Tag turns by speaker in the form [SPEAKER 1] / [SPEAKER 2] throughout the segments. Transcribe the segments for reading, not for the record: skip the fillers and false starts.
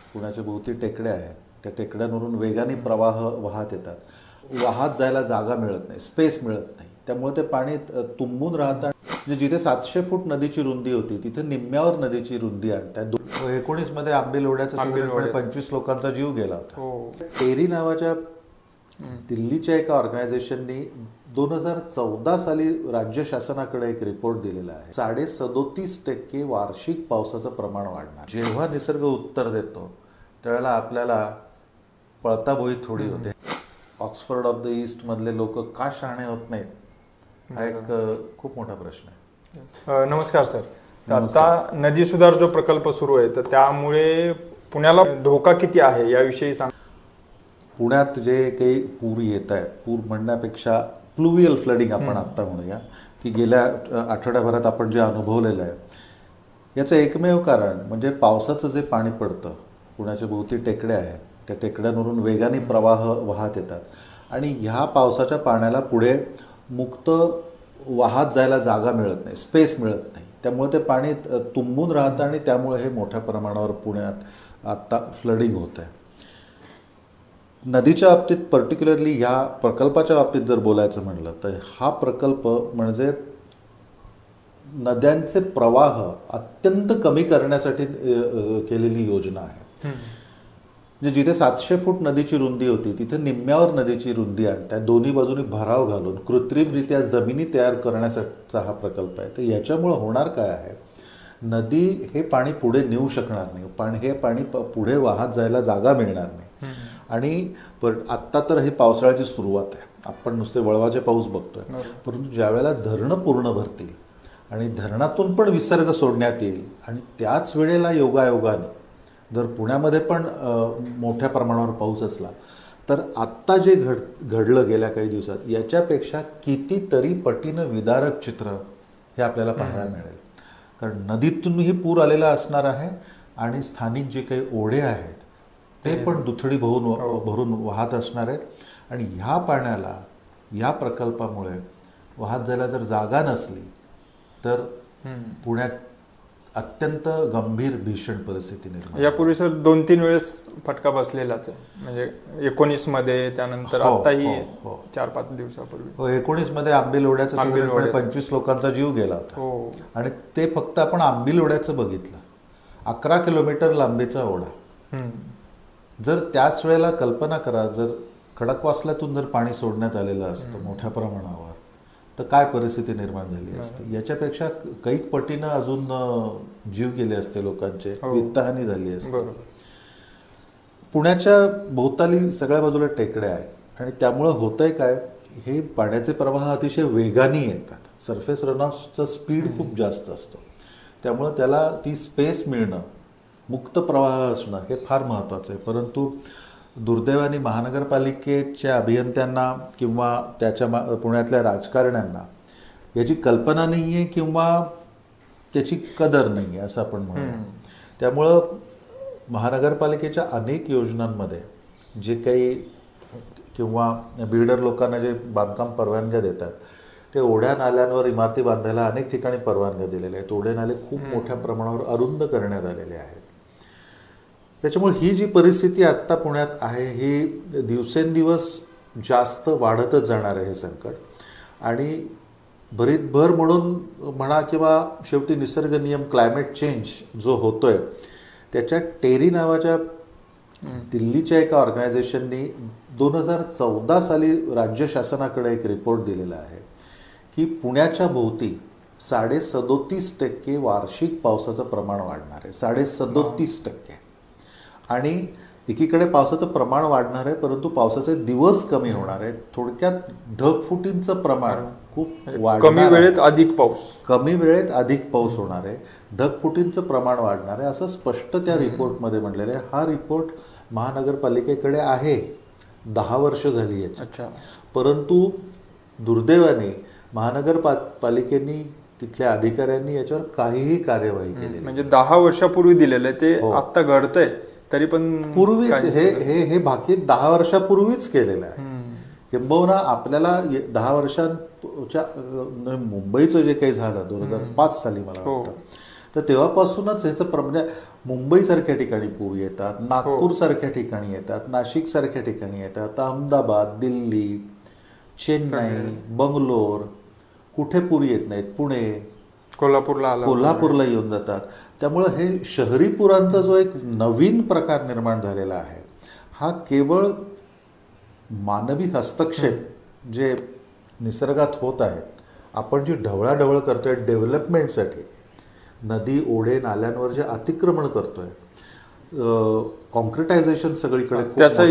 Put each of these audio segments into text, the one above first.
[SPEAKER 1] पुण्याच्या भोवती टेकड्या आहेत, त्या टेकड्यांवरून वेगाने प्रवाह वाहत येतात. वाहत जायला जागा मिळत नाही, स्पेस मिळत नाही, त्यामुळे ते पाणी तुंबून राहतं. म्हणजे जिथे 700 फूट नदीची रुंदी होती तिथे निम्म्यावर नदीची रुंदी आणतात. 19 मध्ये आंबेल ओढ्याचा 25 लोकांचा जीव गेला होता. टेरी नावाच्या दिल्लीच्या एका ऑर्गनायझेशननी 2014 साली राज्य शासनाकडे एक रिपोर्ट दिलेला आहे. 37% वार्षिक पावसाचं प्रमाण वाढणार. जेव्हा निसर्ग उत्तर देतो त्यावेळेला आपल्याला पळताभोई थोडी होते. ऑक्सफर्ड ऑफ द ईस्ट मधले लोक का शहाणे होत नाहीत हा एक खूप मोठा प्रश्न आहे.
[SPEAKER 2] नमस्कार सर. आता नदी सुधार जो प्रकल्प सुरू आहे तर त्यामुळे पुण्याला धोका किती आहे याविषयी सांग.
[SPEAKER 1] पुण्यात जे काही पूर येत आहेत, पूर म्हणण्यापेक्षा प्लुवियल फ्लडिंग आपण आत्ता म्हणूया, की गेल्या आठवड्याभरात आपण जे अनुभवलेलं आहे याचं एकमेव कारण म्हणजे पावसाचं जे पाणी पडतं. पुण्याच्या भोवती टेकड्या आहेत, त्या टेकड्यांवरून वेगाने प्रवाह वाहत येतात आणि ह्या पावसाच्या पाण्याला पुढे मुक्त वाहत जायला जागा मिळत नाही, स्पेस मिळत नाही, त्यामुळे ते पाणी तुंबून राहतं आणि त्यामुळे हे मोठ्या प्रमाणावर पुण्यात आत्ता फ्लडिंग होत आहे. नदीच्या बाबतीत पर्टिक्युलरली ह्या प्रकल्पाच्या बाबतीत जर बोलायचं म्हणलं तर हा प्रकल्प म्हणजे नद्यांचे प्रवाह अत्यंत कमी करण्यासाठी केलेली योजना आहे. म्हणजे जिथे 700 फूट नदीची रुंदी होती तिथे निम्म्यावर नदीची रुंदी आणतात. दोन्ही बाजूनी भराव घालून कृत्रिमरित्या जमिनी तयार करण्याचा हा प्रकल्प आहे. तर याच्यामुळं होणार काय आहे, नदी हे पाणी पुढे नेऊ शकणार नाही, हे पाणी पुढे वाहत जायला जागा मिळणार नाही. आणि आत्ता तर ही पावसाळ्याची सुरुवात आहे, आपण नुसते वळवाचे पाऊस बघतोय, परंतु ज्यावेळेला धरणं पूर्ण भरतील आणि धरणातून पण विसर्ग सोडण्यात येईल आणि त्याच वेळेला योगायोगाने जर पुण्यामध्ये पण मोठ्या प्रमाणावर पाऊस असला तर आत्ता जे घडलं गेल्या काही दिवसात याच्यापेक्षा कितीतरी पटीनं विदारक चित्र हे आपल्याला पाहायला मिळेल. कारण नदीतूनही पूर आलेला असणार आहे आणि स्थानिक जे काही ओढे आहेत ते पण दुथडी भरून वाहत असणार आहेत. आणि ह्या पाण्याला या प्रकल्पामुळे वाहत जायला जर जागा नसली तर पुण्यात अत्यंत गंभीर भीषण परिस्थिती निर्माण.
[SPEAKER 2] यापूर्वी सर 2-3 वेळेस फटका बसलेलाच आहे, म्हणजे 19 मध्ये, त्यानंतर आताही 4-5 दिवसापूर्वी
[SPEAKER 1] 19 मध्ये आंबेल ओढ्याचा 25 लोकांचा जीव गेला होता. आणि ते फक्त आपण आंबेल ओढ्याचं बघितलं, 11 किलोमीटर लांबीचा ओढा. जर त्याच वेळेला कल्पना करा, जर खडकवासल्यातून जर पाणी सोडण्यात आलेलं असतं मोठ्या प्रमाणावर तर काय परिस्थिती निर्माण झाली असते. याच्यापेक्षा कैक पटीनं अजून जीव गेले असते लोकांचे, वित्तहानी झाली असते. पुण्याच्या भोवताली सगळ्या बाजूला टेकड्या आहेत आणि त्यामुळं होतंय काय, हे पाण्याचे प्रवाह अतिशय वेगाने येतात. सरफेस रनऑफचा स्पीड खूप जास्त असतो, त्यामुळं त्याला ती स्पेस मिळणं, मुक्त प्रवाह असणं हे फार महत्त्वाचं आहे. परंतु दुर्दैवाने महानगरपालिकेच्या अभियंत्यांना किंवा त्याच्या पुण्यातल्या राजकारण्यांना याची कल्पना नाही आहे किंवा त्याची कदर नाही आहे असं आपण म्हणूया. त्यामुळं महानगरपालिकेच्या अनेक योजनांमध्ये जे काही किंवा बिल्डर लोकांना जे बांधकाम परवानग्या देतात ते ओढ्या नाल्यांवर इमारती बांधायला अनेक ठिकाणी परवानग्या दिलेल्या आहेत. ओढे नाले खूप मोठ्या प्रमाणावर अरुंद करण्यात आलेले आहेत. त्याच्यामुळे ही जी परिस्थिती आत्ता पुण्यात आहे ही दिवसेंदिवस जास्त वाढतच जाणार आहे हे संकट. आणि भरीतभर म्हणून म्हणा किंवा शेवटी निसर्ग नियम, क्लायमेट चेंज जो होतोय त्याच्या टेरी नावाच्या दिल्लीच्या एका ऑर्गनायझेशननी 2014 साली राज्य शासनाकडे एक रिपोर्ट दिलेला आहे की पुण्याच्या भोवती 37% वार्षिक पावसाचं प्रमाण वाढणार आहे. 37%. आणि एकीकडे पावसाचं प्रमाण वाढणार आहे परंतु पावसाचे दिवस कमी होणार आहेत. थोडक्यात ढगफुटींचं प्रमाण खूप वाढणार,
[SPEAKER 2] कमी वेळेत
[SPEAKER 1] अधिक पाऊस होणार आहे, ढगफुटींचं प्रमाण वाढणार आहे असं स्पष्ट त्या रिपोर्टमध्ये म्हटलेलं आहे. हा रिपोर्ट महानगरपालिकेकडे आहे, 10 वर्ष झाली आहे. परंतु दुर्दैवाने महानगरपालिकेनी तिथल्या अधिकाऱ्यांनी याच्यावर काहीही कार्यवाही केली.
[SPEAKER 2] म्हणजे 10 वर्षापूर्वी दिलेलं आहे ते आता घडतंय तरी पण
[SPEAKER 1] पूर्वीच हे बाकी 10 वर्षापूर्वीच केलेलं आहे. किंबहुना आपल्याला 10 वर्षांच्या मुंबईचं जे काही झालं 2005 साली मला वाटतं तर तेव्हापासूनच ह्याचं म्हणजे मुंबईसारख्या ठिकाणी पूर येतात, नागपूरसारख्या ठिकाणी येतात, नाशिकसारख्या ठिकाणी येतात, अहमदाबाद, दिल्ली, चेन्नई, बंगलोर, कुठे पूर येत नाहीत, पुणे, कोल्हापूरला येऊन जातात. त्यामुळं हे शहरी पुरांचा जो एक नवीन प्रकार निर्माण झालेला आहे हा केवळ मानवी हस्तक्षेप जे निसर्गात होत आहेत, आपण जी ढवळाढवळ करतोय डेव्हलपमेंटसाठी, नदी ओढे नाल्यांवर जे अतिक्रमण करतोय, कॉन्क्रिटायझेशन सगळीकडे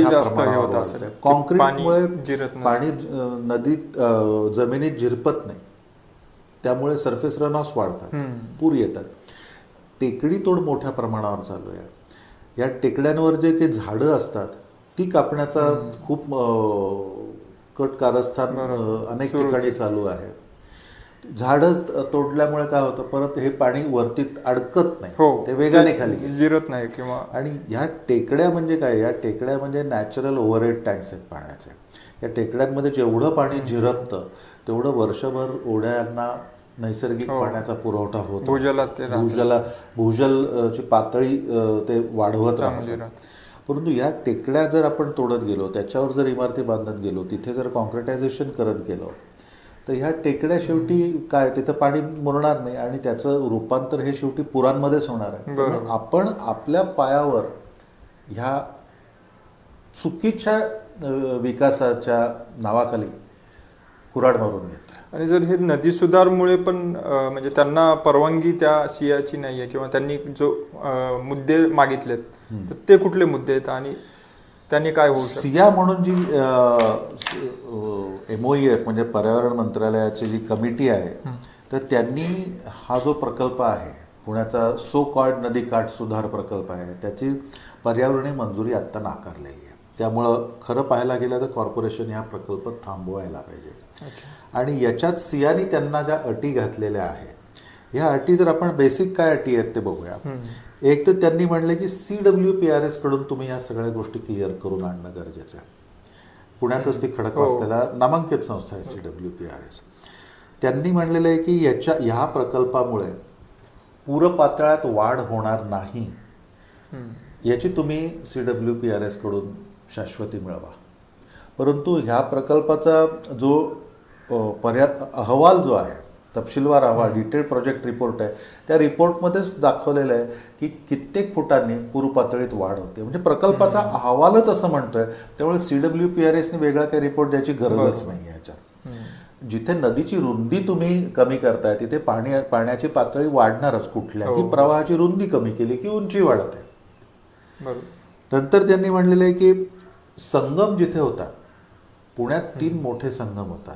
[SPEAKER 1] कॉन्क्रीटमुळे पाणी नदीत जमिनीत झिरपत नाही, त्यामुळे सरफेस रनऑफ वाढतात, पूर येतात. टेकडी तोड मोठ्या प्रमाणावर चालू आहे. या टेकड्यांवर जे काही झाडं असतात ती कापण्याचा खूप कट कारस्थान अनेक ठिकाणी चालू आहे. झाडं तोडल्यामुळे काय होतं, परत हे पाणी वरतीत अडकत नाही, ते वेगाने खाली
[SPEAKER 2] जिरत नाही किंवा.
[SPEAKER 1] आणि ह्या टेकड्या म्हणजे काय, या टेकड्या म्हणजे नॅचरल ओव्हरहेड टँक्स आहेत पाण्याचे. या टेकड्यांमध्ये जेवढं पाणी झिरपतं तेवढं वर्षभर ओढ्यांना नैसर्गिक पाण्याचा पुरवठा होतो, भूजलची पातळी ते वाढवत राहतात. परंतु या टेकड्या जर आपण तोडत गेलो, त्याच्यावर जर इमारती बांधत गेलो, तिथे जर कॉन्क्रिटायझेशन करत गेलो, तर ह्या टेकड्या शेवटी काय, तिथं पाणी मुरणार नाही आणि त्याचं रूपांतर हे शेवटी पुरांमध्येच होणार आहे. आपण आपल्या पायावर ह्या चुकीच्या विकासाच्या नावाखाली कुऱ्हाड मारून घेतो.
[SPEAKER 2] आणि जर हे नदी सुधारमुळे पण म्हणजे त्यांना परवानगी त्या सियाची नाही आहे किंवा त्यांनी जो मुद्दे मागितलेत तर ते कुठले मुद्दे आहेत आणि त्यांनी काय होऊ शकतं?
[SPEAKER 1] सिया म्हणून जी MOEF म्हणजे पर्यावरण मंत्रालयाची जी कमिटी आहे, तर त्यांनी हा जो प्रकल्प आहे पुण्याचा सो कॉल्ड नदी काठ सुधार प्रकल्प आहे, त्याची पर्यावरणीय मंजुरी आत्ता नाकारलेली आहे. त्यामुळं खरं पाहायला गेलं तर कॉर्पोरेशन हा प्रकल्प थांबवायला पाहिजे. आणि याच्यात सियानी त्यांना ज्या अटी घातलेल्या आहेत, ह्या अटी जर आपण बेसिक काय अटी आहेत ते बघूया. एक तर त्यांनी म्हणले की CWPRS कडून तुम्ही ह्या सगळ्या गोष्टी क्लिअर करून आणणं गरजेचं आहे. पुण्यातच ती खडकवासल्याला नामांकित संस्था आहे CWPRS. त्यांनी म्हणलेलं आहे की ह्या प्रकल्पामुळे पूरपातळ्यात वाढ होणार नाही, याची तुम्ही CWPRS कडून शाश्वती मिळवा. परंतु ह्या प्रकल्पाचा जो अहवाल जो आहे, तपशीलवार अहवाल, डिटेल प्रोजेक्ट रिपोर्ट आहे, त्या रिपोर्टमध्येच दाखवलेलं आहे की कित्येक फुटांनी पूरपातळीत वाढ होते. म्हणजे प्रकल्पाचा अहवालच असं म्हणतोय. त्यामुळे CWPRSने वेगळा काही रिपोर्ट द्यायची गरजच नाही आहे याच्यात. जिथे नदीची रुंदी तुम्ही कमी करताय तिथे पाण्याची पातळी वाढणारच. कुठल्याही प्रवाहाची रुंदी कमी केली की उंची वाढते. नंतर त्यांनी म्हणलेलं आहे की संगम जिथे होता, पुण्यात 3 मोठे संगम होतात,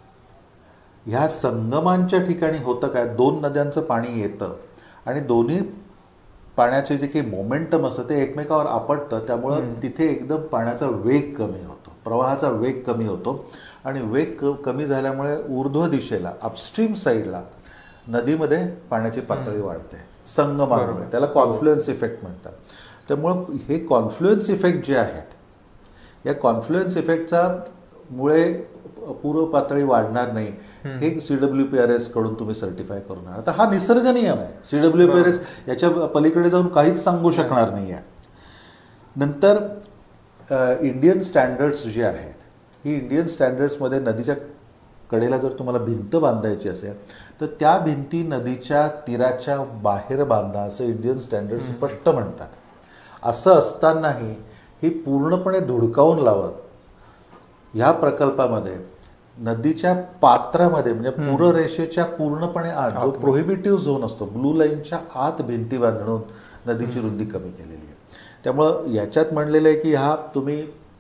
[SPEAKER 1] ह्या संगमांच्या ठिकाणी होतं काय, 2 नद्यांचं पाणी येतं आणि दोन्ही पाण्याचे जे काही मोमेंटम असतं ते एकमेकावर आपटतं. त्यामुळं तिथे एकदम पाण्याचा वेग कमी होतो, प्रवाहाचा वेग कमी होतो आणि वेग कमी झाल्यामुळे ऊर्ध्व दिशेला अपस्ट्रीम साईडला नदीमध्ये पाण्याची पातळी वाढते संगमामुळे. त्याला कॉन्फ्लुएन्स इफेक्ट म्हणतात. त्यामुळं हे कॉन्फ्लुएन्स इफेक्ट जे आहेत, या कॉन्फ्लुएन्स इफेक्टचा मुळे पूर्व पातळी वाढणार नाही हे CWPRS कडून तुम्ही सर्टिफाय करून आणा. आता हा निसर्ग नियम आहे. CWPRS याच्या पलीकडे जाऊन काहीच सांगू शकणार नाही आहे. नंतर इंडियन स्टँडर्ड्स जे आहेत, ही इंडियन स्टँडर्ड्समध्ये नदीच्या कडेला जर तुम्हाला भिंत बांधायची असेल तर त्या भिंती नदीच्या तीराच्या बाहेर बांधा असं इंडियन स्टँडर्ड्स स्पष्ट म्हणतात. असं असतानाही ही पूर्णपणे धुडकावून लावत ह्या प्रकल्पामध्ये नदीच्या पात्रामध्ये म्हणजे पूररेषेच्या पूर्णपणे आत जो प्रोहिबिटिव्ह झोन असतो, ब्लू लाईनच्या आत भिंती बांधून नदीची रुंदी कमी केलेली आहे. त्यामुळं याच्यात म्हणलेलं आहे की हा तुम्ही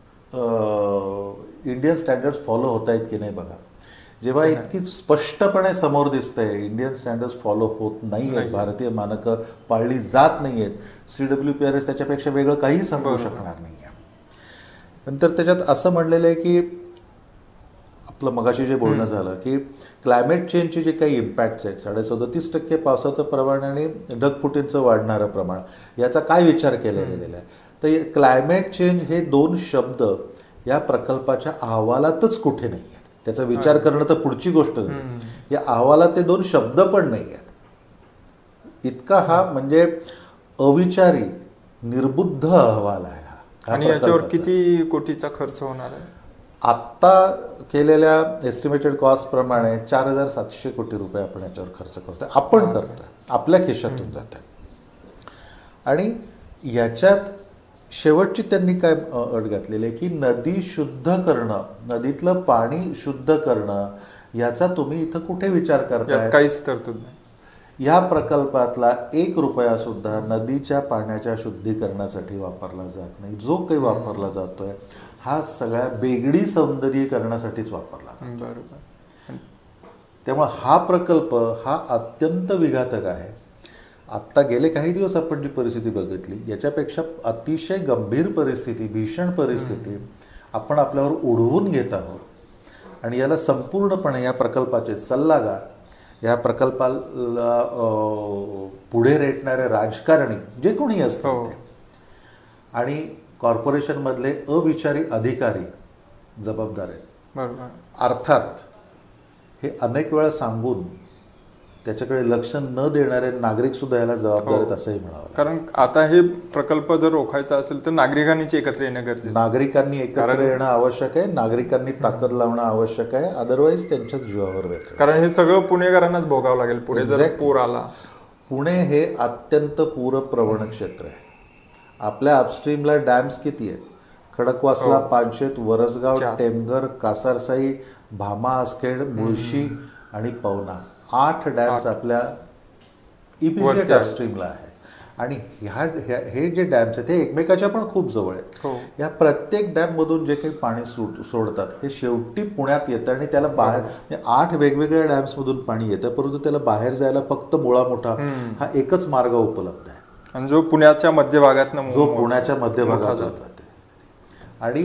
[SPEAKER 1] इंडियन स्टँडर्ड्स फॉलो होत आहेत की नाही बघा. जेव्हा इतकी स्पष्टपणे समोर दिसतंय इंडियन स्टँडर्ड्स फॉलो होत नाही आहेत, भारतीय मानकं पाळली जात नाही आहेत, CWPRS त्याच्यापेक्षा वेगळं काहीही सांगू शकणार नाही आहे. नंतर त्याच्यात असं म्हणलेलं आहे की आपलं मगाशी जे बोलणं झालं की क्लायमेट चेंजचे जे काही इम्पॅक्ट्स आहेत, 37% पावसाचं प्रमाण आणि ढगफुटींचं वाढणारं प्रमाण, याचा काय विचार केला गेलेला आहे. तर क्लायमेट चेंज हे 2 शब्द या प्रकल्पाच्या अहवालातच कुठे नाही आहेत. त्याचा विचार करणं तर पुढची गोष्ट झाली. या अहवालात ते 2 शब्द पण नाही आहेत. इतका हा म्हणजे अविचारी निर्बुद्ध अहवाल आहे हा
[SPEAKER 2] आणि याच्यावर
[SPEAKER 1] प्रकल्पाचा.
[SPEAKER 2] किती कोटीचा खर्च होणार आहे?
[SPEAKER 1] आत्ता केलेल्या एस्टिमेटेड कॉस्ट प्रमाणे 4,700 कोटी रुपये आपण याच्यावर खर्च करतोय. आपण करतोय, आपल्या खिशातून जात आहे. आणि याच्यात शेवटची त्यांनी काय अट घातलेली आहे की नदी शुद्ध करणं, नदीतलं पाणी शुद्ध करणं, याचा तुम्ही इथं कुठे विचार करताय?
[SPEAKER 2] यात काहीच तरतूद नाही.
[SPEAKER 1] या प्रकल्पातला 1 रुपया सुद्धा नदीच्या पाण्याच्या शुद्धीकरणासाठी वापरला जात नाही. जो काही वापरला जातोय हा सगळ्या बेगडी सौंदर्यीकरणासाठीच वापरला जातो.
[SPEAKER 2] बरोबर.
[SPEAKER 1] त्यामुळे हा प्रकल्प हा अत्यंत विघातक आहे. आत्ता गेले काही दिवस आपण जी परिस्थिती बघितली याच्यापेक्षा अतिशय गंभीर परिस्थिती, भीषण परिस्थिती आपण आपल्यावर ओढवून घेत आहोत. आणि याला संपूर्णपणे या प्रकल्पाचे सल्लागार, या प्रकल्पाला पुढे रेटणारे राजकारणी जे कोणी असतात ते, आणि कॉर्पोरेशनमधले अविचारी अधिकारी जबाबदार आहेत.
[SPEAKER 2] बरोबर.
[SPEAKER 1] अर्थात हे अनेक वेळा सांगून त्याच्याकडे लक्ष न देणारे नागरिक सुद्धा याला जबाबदार आहेत असंही म्हणावं.
[SPEAKER 2] कारण आता हे प्रकल्प जर रोखायचा असेल तर नागरिकांनीच एकत्र येणं गरजेचं.
[SPEAKER 1] नागरिकांनी एकत्र येणं आवश्यक आहे, नागरिकांनी ताकद लावणं आवश्यक आहे, अदरवाईज त्यांच्याच जीवावर वेळ.
[SPEAKER 2] कारण हे सगळं पुणेकरांनाच भोगावं लागेल पुढे जर पूर आला.
[SPEAKER 1] पुणे हे अत्यंत पूरप्रवण क्षेत्र आहे. आपल्या अपस्ट्रीमला डॅम्स किती आहेत? खडकवासला, पानशेत, वरसगाव, टेमघर, कासारसाई, भामा, आसखेड, मुळशी आणि पवना, 8 डॅम्स आपल्या इमिजिएट अपस्ट्रीमला आहे. आणि हे जे डॅम्स आहेत ते एकमेकाच्या पण खूप जवळ आहेत. या प्रत्येक डॅममधून जे काही पाणी सोडतात हे शेवटी पुण्यात येतं आणि त्याला बाहेर 8 वेगवेगळ्या डॅम्समधून पाणी येतं, परंतु त्याला बाहेर जायला फक्त मुळा मोठा हा एकच मार्ग उपलब्ध आहे,
[SPEAKER 2] आणि जो पुण्याच्या मध्यभागात
[SPEAKER 1] जाते. आणि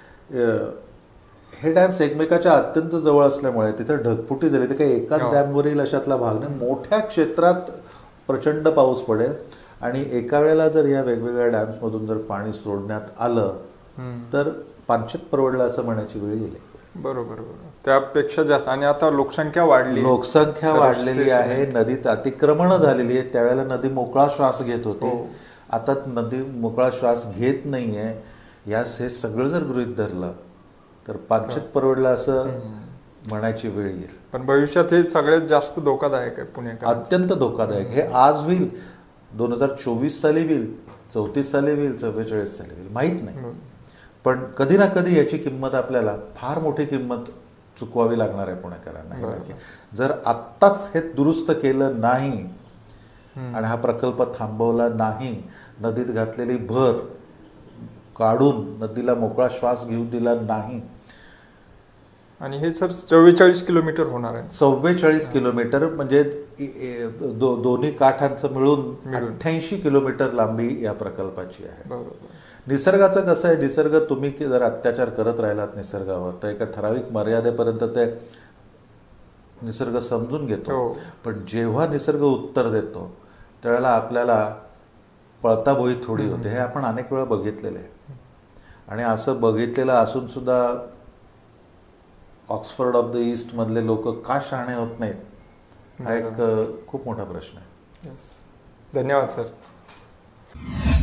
[SPEAKER 1] हे डॅम्स एकमेकाच्या अत्यंत जवळ असल्यामुळे तिथं ढगफुटी झाली तर काही एकाच डॅमवरील अशातला भाग नाही. मोठ्या क्षेत्रात प्रचंड पाऊस पडेल आणि एका वेळेला जर या वेगवेगळ्या डॅम्समधून जर पाणी सोडण्यात आलं तर पानशेत परवडलं असं म्हणायची वेळ येईल.
[SPEAKER 2] बरोबर. त्यापेक्षा जास्त. आणि आता लोकसंख्या
[SPEAKER 1] वाढलेली आहे, नदीत अतिक्रमण झालेली आहे. त्यावेळेला नदी मोकळा श्वास घेत होती, आता नदी मोकळा श्वास घेत नाहीये. हे सगळं जर गृहीत धरलं तर पानशेत परवडलं असं म्हणायची वेळ येईल.
[SPEAKER 2] पण भविष्यात हे सगळ्यात जास्त धोकादायक आहे पुण्यात,
[SPEAKER 1] अत्यंत धोकादायक. हे आज होईल, 2024 साली होईल, 34 साली होईल, 44 साली होईल, माहीत नाही. पण कधी ना कधी याची किंमत, आपल्याला फार मोठी किंमत चुकवावी लागणार आहे पुणेकरांना. जर आत्ताच हे दुरुस्त केलं नाही आणि हा प्रकल्प थांबवला नाही, नदीत घातलेली भर काढून नदीला मोकळा श्वास घेऊ दिला नाही.
[SPEAKER 2] आणि हे सर 44 किलोमीटर होणार आहे.
[SPEAKER 1] 44 किलोमीटर म्हणजे दोन्ही काठांचं मिळून 88 किलोमीटर लांबी या प्रकल्पाची आहे.
[SPEAKER 2] बरोबर.
[SPEAKER 1] निसर्गाचं कसं आहे, निसर्ग तुम्ही जर अत्याचार करत राहिलात निसर्गावर तर एका ठराविक मर्यादेपर्यंत ते निसर्ग समजून घेतो. पण जेव्हा निसर्ग उत्तर देतो त्यावेळेला आपल्याला पळताभोई थोडी होते. हे आपण अनेक वेळा बघितलेलं आहे. आणि असं बघितलेलं असून सुद्धा ऑक्सफर्ड ऑफ द ईस्ट मधले लोक का शहाणे होत नाहीत हा एक खूप मोठा प्रश्न आहे.
[SPEAKER 2] धन्यवाद सर.